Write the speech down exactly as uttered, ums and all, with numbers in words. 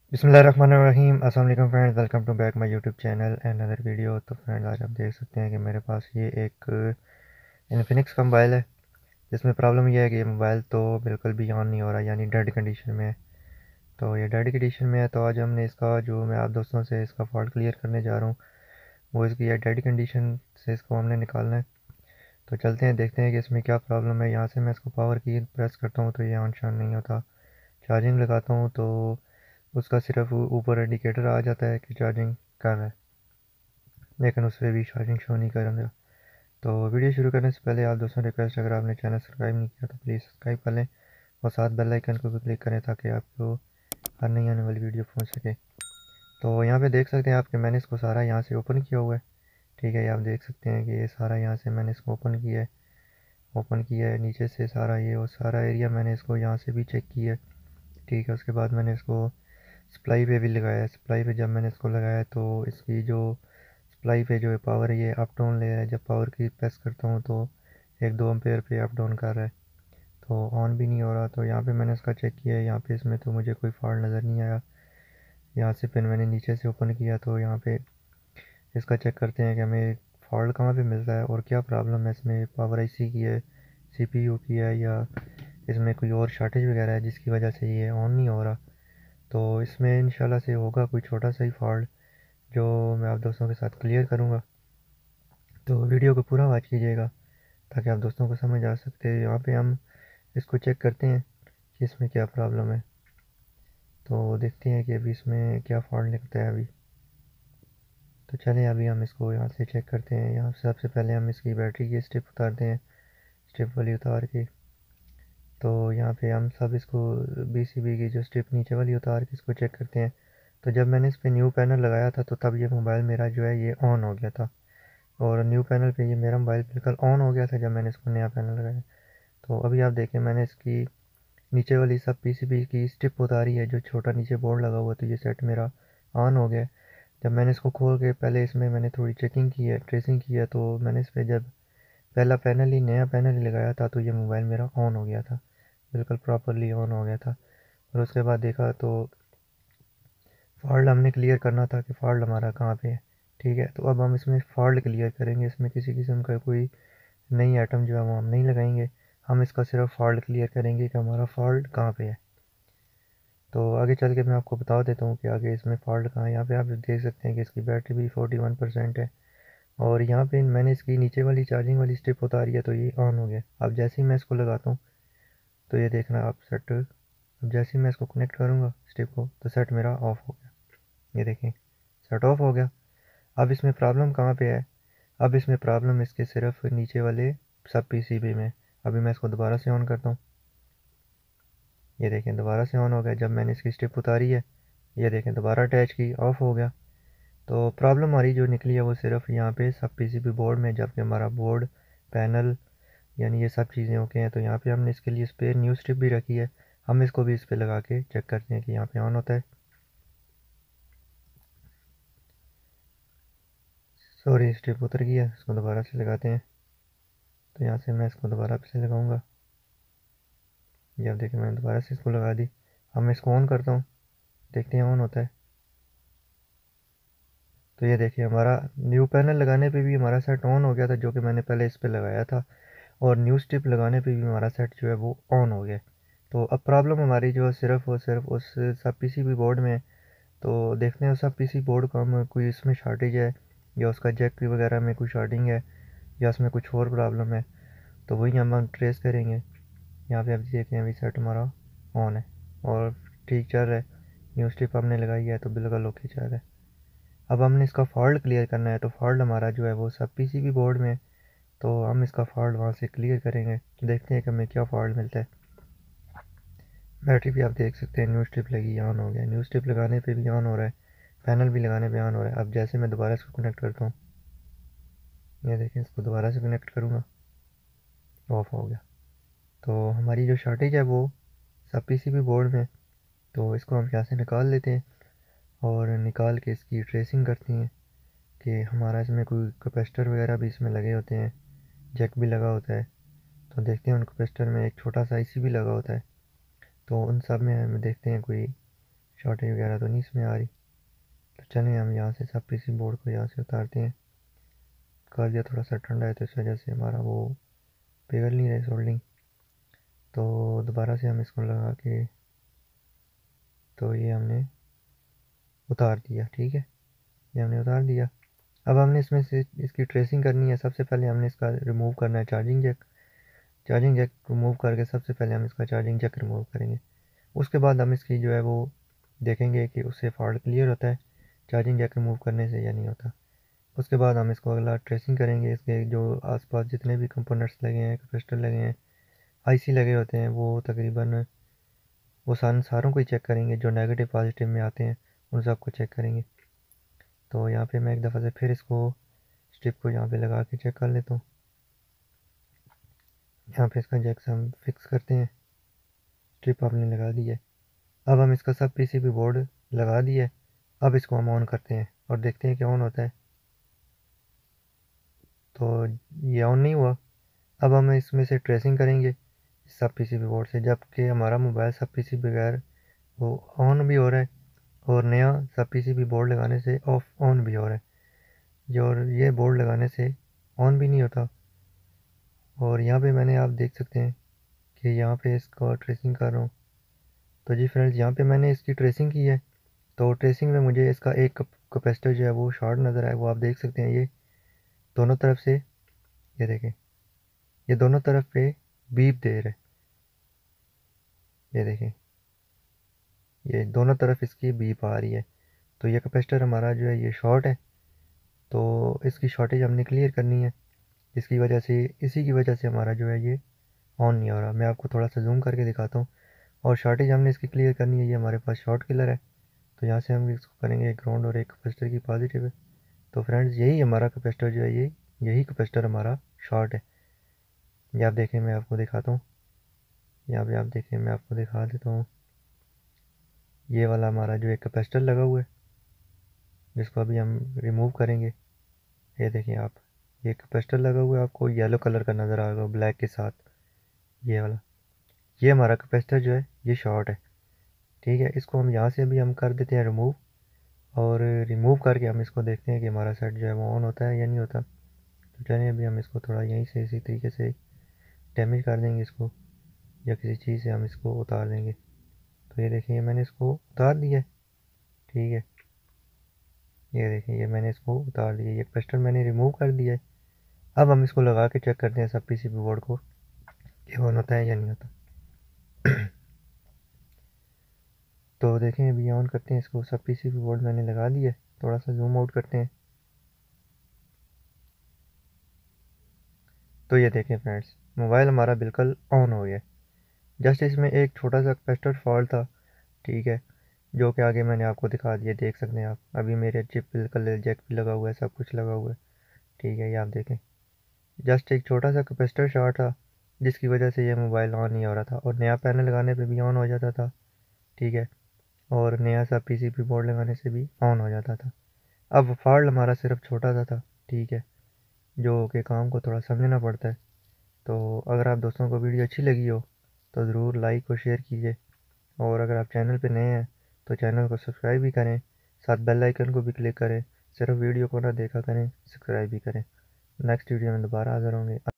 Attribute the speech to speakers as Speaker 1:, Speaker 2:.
Speaker 1: बिस्मिल्लाहिर्रहमानिर्रहीम। अस्सलाम वालेकुम friends, welcome to back my YouTube channel and other video. तो फ्रेंड्स, आज आप देख सकते हैं कि मेरे पास ये एक इन्फिनिक्स का मोबाइल है जिसमें प्रॉब्लम ये है कि ये मोबाइल तो बिल्कुल भी ऑन नहीं हो रहा, यानी डेड कंडीशन में है। तो ये डेड कंडीशन में है, तो आज हमने इसका जो मैं आप दोस्तों से इसका फॉल्ट क्लियर करने जा रहा हूँ, वो इसकी ये डेड कंडीशन से इसको हमने निकालना है। तो चलते हैं, देखते हैं कि इसमें क्या प्रॉब्लम है। यहाँ से मैं इसको पावर की प्रेस करता हूँ तो ये ऑन शान नहीं होता। चार्जिंग लगाता हूँ तो उसका सिर्फ ऊपर इंडिकेटर आ जाता है कि चार्जिंग कर रहा है, लेकिन उस पर भी चार्जिंग शो नहीं कर रहा। तो वीडियो शुरू करने से पहले आप दोस्तों रिक्वेस्ट, अगर आपने चैनल सब्सक्राइब नहीं किया तो प्लीज़ सब्सक्राइब कर लें और साथ बेल आइकन को भी क्लिक करें ताकि आपको हर नई आने वाली वीडियो पहुंच सके। तो यहाँ पे देख सकते हैं आप कि मैंने इसको सारा यहाँ से ओपन किया हुआ है। ठीक है, ये आप देख सकते हैं कि ये सारा यहाँ से मैंने इसको ओपन किया है ओपन किया है नीचे से सारा, ये और सारा एरिया मैंने इसको यहाँ से भी चेक किया है। ठीक है, उसके बाद मैंने इसको सप्लाई पे भी लगाया है। सप्लाई पे जब मैंने इसको लगाया तो इसकी जो सप्लाई पे जो है पावर, ये अप डाउन ले रहा है। जब पावर की प्रेस करता हूँ तो एक दो एम्पेयर पे अप डाउन कर रहा है, तो ऑन भी नहीं हो रहा। तो यहाँ पे मैंने इसका चेक किया है, यहाँ पे इसमें तो मुझे कोई फॉल्ट नज़र नहीं आया। यहाँ से फिर मैंने नीचे से ओपन किया तो यहाँ पे इसका चेक करते हैं कि हमें फॉल्ट कहाँ पे मिलता है और क्या प्रॉब्लम है इसमें, पावर आईसी की है, सीपीयू की है, या इसमें कोई और शॉर्टेज वगैरह है जिसकी वजह से ये ऑन नहीं हो रहा। तो इसमें इंशाल्लाह से होगा कोई छोटा सा ही फॉल्ट जो मैं आप दोस्तों के साथ क्लियर करूँगा। तो वीडियो को पूरा वॉच कीजिएगा ताकि आप दोस्तों को समझ आ सकते हैं। यहाँ पे हम इसको चेक करते हैं कि इसमें क्या प्रॉब्लम है। तो देखते हैं कि अभी इसमें क्या फॉल्ट निकलता है अभी। तो चलें, अभी हम इसको यहाँ से चेक करते हैं। यहाँ से सबसे पहले हम इसकी बैटरी की स्ट्रिप उतारते हैं, स्ट्रिप वाली उतार के। तो यहाँ पे हम सब इसको बीसीबी की जो स्ट्रिप नीचे वाली उतार के इसको चेक करते हैं। तो जब मैंने इस पर न्यू पैनल लगाया था तो तब ये मोबाइल मेरा जो है ये ऑन हो गया था, और न्यू पैनल पे ये मेरा मोबाइल बिल्कुल ऑन हो गया था जब मैंने इसको नया पैनल लगाया। तो अभी आप देखें, मैंने इसकी नीचे वाली सब पीसीबी की स्ट्रिप उतारी है, जो छोटा नीचे बोर्ड लगा हुआ, तो ये सेट मेरा ऑन हो गया। जब मैंने इसको खोल के पहले इसमें मैंने थोड़ी चेकिंग की है, ट्रेसिंग की है, तो मैंने इस पर जब पहला पैनल ही नया पैनल ही लगाया था तो ये मोबाइल मेरा ऑन हो गया था, बिल्कुल प्रॉपरली ऑन हो गया था। और उसके बाद देखा तो फॉल्ट हमने क्लियर करना था कि फॉल्ट हमारा कहाँ पे है। ठीक है, तो अब हम इसमें फॉल्ट क्लियर करेंगे। इसमें किसी किस्म का कोई नई आइटम जो है वो हम नहीं लगाएंगे, हम इसका सिर्फ फॉल्ट क्लियर करेंगे कि हमारा फॉल्ट कहाँ पे है। तो आगे चल के मैं आपको बता देता हूँ कि आगे इसमें फॉल्ट कहाँ है। यहाँ पे आप देख सकते हैं कि इसकी बैटरी भी फोर्टी वन परसेंट है, और यहाँ पे मैंने इसकी नीचे वाली चार्जिंग वाली स्ट्रिप उतारी है तो ये ऑन हो गया। अब जैसे ही मैं इसको लगाता हूँ तो ये देखना आप सेट, अब जैसे ही मैं इसको कनेक्ट करूँगा स्ट्रिप को तो सेट मेरा ऑफ हो गया। ये देखें, सेट ऑफ हो गया। अब इसमें प्रॉब्लम कहाँ पे है? अब इसमें प्रॉब्लम इसके सिर्फ नीचे वाले सब पीसीबी में। अभी मैं इसको दोबारा से ऑन करता हूँ, ये देखें दोबारा से ऑन हो गया। जब मैंने इसकी स्ट्रिप उतारी है, ये देखें दोबारा अटैच की, ऑफ हो गया। तो प्रॉब्लम हमारी जो निकली है वो सिर्फ यहाँ पे सब पीसीबी बोर्ड में, जबकि हमारा बोर्ड, पैनल, यानी ये सब चीज़ें ओके हैं। तो यहाँ पे हमने इसके लिए स्पेयर न्यू स्ट्रिप भी रखी है, हम इसको भी इस पर लगा के चेक करते हैं कि यहाँ पे ऑन होता है। सॉरी, स्ट्रिप उतर गई है, इसको दोबारा से लगाते हैं। तो यहाँ से मैं इसको दोबारा से लगाऊंगा। ये आप देखें मैंने दोबारा से इसको लगा दी। अब मैं इसको ऑन करता हूँ, देखते हैं ऑन होता है। तो ये देखिए हमारा न्यू पैनल लगाने पे भी हमारा सेट ऑन हो गया था, जो कि मैंने पहले इस पे लगाया था, और न्यू स्ट्रिप लगाने पे भी हमारा सेट जो है वो ऑन हो गया। तो अब प्रॉब्लम हमारी जो है सिर्फ और सिर्फ उस सब पीसीबी बोर्ड में है। तो देखते हैं उस सब पीसी बोर्ड को हम कोई इसमें शॉर्टेज है, या उसका जैक वगैरह में कोई शॉर्टिंग है, या उसमें कुछ और प्रॉब्लम है। तो वही हम ट्रेस करेंगे। यहाँ पे आप देखें अभी सेट हमारा ऑन है और ठीक चल रहा है। न्यू स्ट्रिप हमने लगाई है तो बिल्कुल ओके चल रहा है। अब हमने इसका फॉल्ट क्लियर करना है, तो फॉल्ट हमारा जो है वो सब पीसीबी बोर्ड में। तो हम इसका फॉल्ट वहाँ से क्लियर करेंगे, देखते हैं कि हमें क्या फॉल्ट मिलता है। बैटरी भी आप देख सकते हैं न्यू स्ट्रिप लगी, ऑन हो गया। न्यू स्ट्रिप लगाने पे भी ऑन हो रहा है, पैनल भी लगाने पे ऑन हो रहा है। अब जैसे मैं दोबारा इसको कनेक्ट करता हूँ, ये देखें इसको दोबारा से कनेक्ट करूँगा, ऑफ हो गया। तो हमारी जो शॉर्टेज है वो सब पीसीबी बोर्ड में। तो इसको हम यहाँ से निकाल लेते हैं, और निकाल के इसकी ट्रेसिंग करते हैं कि हमारा इसमें कोई कैपेसिटर वगैरह भी इसमें लगे होते हैं, जैक भी लगा होता है। तो देखते हैं उन कैपेसिटर में एक छोटा सा आईसी भी लगा होता है। तो उन सब में हम देखते हैं कोई शॉर्टेज वगैरह तो नहीं इसमें आ रही। तो चलें हम यहाँ से सब पीसी बोर्ड को यहाँ से उतारते हैं। कर दिया, थोड़ा सा ठंडा है तो इस वजह से हमारा वो पिघल नहीं रही सोल्डिंग। तो दोबारा से हम इसको लगा के, तो ये हमने उतार दिया। ठीक है, ये हमने उतार दिया। अब हमने इसमें से इसकी ट्रेसिंग करनी है। सबसे पहले हमने इसका रिमूव करना है charging jack. Charging jack remove करके सबसे पहले हम इसका चार्जिंग जैक रिमूव करेंगे। उसके बाद हम इसकी जो है वो देखेंगे कि उससे फॉल्ट क्लियर होता है चार्जिंग जैक रिमूव करने से या नहीं होता। उसके बाद हम इसको अगला ट्रेसिंग करेंगे। इसके जो आसपास जितने भी कंपोनेंट्स लगे हैं, कैपेसिटर लगे हैं, आईसी लगे होते हैं, वो तकरीबन वो सान सारों को ही चेक करेंगे। जो नेगेटिव पॉजिटिव में आते हैं उन सबको चेक करेंगे। तो यहाँ पे मैं एक दफ़ा से फिर इसको स्ट्रिप को यहाँ पे लगा के चेक कर लेता हूँ। यहाँ पे इसका जैक हम फिक्स करते हैं। स्ट्रिप आपने लगा दी है। अब हम इसका सब पीसीबी बोर्ड लगा दिया है। अब इसको हम ऑन करते हैं और देखते हैं कि ऑन होता है। तो ये ऑन नहीं हुआ। अब हम इसमें से ट्रेसिंग करेंगे सब पीसीबी बोर्ड से, जबकि हमारा मोबाइल सब पीसीबी बगैर वो ऑन भी हो रहा है और नया सब पीसीबी बोर्ड लगाने से ऑफ ऑन भी हो रहा है। ये और ये बोर्ड लगाने से ऑन भी नहीं होता। और यहाँ पे मैंने आप देख सकते हैं कि यहाँ पे इसका ट्रेसिंग कर रहा हूँ। तो जी फ्रेंड्स, यहाँ पे मैंने इसकी ट्रेसिंग की है। तो ट्रेसिंग में मुझे इसका एक कैपेसिटर जो है वो शॉर्ट नज़र आया। वो आप देख सकते हैं, ये दोनों तरफ से, ये देखें, ये दोनों तरफ पे बीप दे रहे, ये देखें, ये दोनों तरफ इसकी बीप आ रही है। तो ये कैपेसिटर हमारा जो है ये शॉर्ट है। तो इसकी शॉर्टेज हमने क्लियर करनी है। इसकी वजह से, इसी की वजह से हमारा जो है ये ऑन नहीं हो रहा। मैं आपको थोड़ा सा जूम करके दिखाता हूँ। और शॉर्टेज हमने इसकी क्लियर करनी है। ये हमारे पास शॉर्ट किलर है। तो यहाँ से हम इसको करेंगे एक ग्राउंड और एक कैपेसिटर की पॉजिटिव है। तो फ्रेंड्स, यही हमारा कैपेसिटर जो है, ये यही कैपेसिटर हमारा शॉर्ट है। ये आप देखें, मैं आपको दिखाता हूँ। यहाँ पे आप देखें, मैं आपको दिखा देता हूँ। ये वाला हमारा जो एक कैपेसिटर लगा हुआ है, जिसको अभी हम रिमूव करेंगे। ये देखिए आप, ये कैपेसिटर लगा हुआ है, आपको येलो कलर का नज़र आएगा ब्लैक के साथ, ये वाला। ये हमारा कैपेसिटर जो है ये शॉर्ट है। ठीक है, इसको हम यहाँ से भी हम कर देते हैं रिमूव। और रिमूव करके हम इसको देखते हैं कि हमारा सेट जो है वो ऑन होता है या नहीं होता। तो चलिए अभी हम इसको थोड़ा यहीं से इसी तरीके से डैमेज कर देंगे इसको, या किसी चीज़ से हम इसको उतार देंगे। तो ये देखिए, मैंने इसको उतार दिया है। ठीक है, ये देखिए, ये मैंने इसको उतार दिया। ये कैपेसिटर मैंने रिमूव कर दिया है। अब हम इसको लगा के चेक करते हैं सब पीसीबी बोर्ड को कि ऑन होता है या नहीं होता। तो देखें, अभी ऑन करते हैं इसको। सब पीसीबी बोर्ड मैंने लगा दिया है। थोड़ा सा जूम आउट करते हैं। तो ये देखें फ्रेंड्स, मोबाइल हमारा बिल्कुल ऑन हो गया। जस्ट इसमें एक छोटा सा कैपेसिटर फॉल्ट था। ठीक है, जो कि आगे मैंने आपको दिखा दिया, देख सकते हैं आप। अभी मेरे चिप बिल्कुल जैक भी लगा हुआ है, सब कुछ लगा हुआ है। ठीक है, ये आप देखें, जस्ट एक छोटा सा कैपेसिटर शॉर्ट था, जिसकी वजह से ये मोबाइल ऑन नहीं हो रहा था। और नया पैनल लगाने पे भी ऑन हो जाता था। ठीक है, और नया सा पीसीबी बोर्ड लगाने से भी ऑन हो जाता था। अब फॉल्ट हमारा सिर्फ छोटा सा था। ठीक है, जो कि काम को थोड़ा समझना पड़ता है। तो अगर आप दोस्तों को वीडियो अच्छी लगी हो तो ज़रूर लाइक और शेयर कीजिए। और अगर आप चैनल पे नए हैं तो चैनल को सब्सक्राइब भी करें, साथ बेल आइकन को भी क्लिक करें। सिर्फ वीडियो को ना देखा करें, सब्सक्राइब भी करें। नेक्स्ट वीडियो में दोबारा हाज़िर होंगे।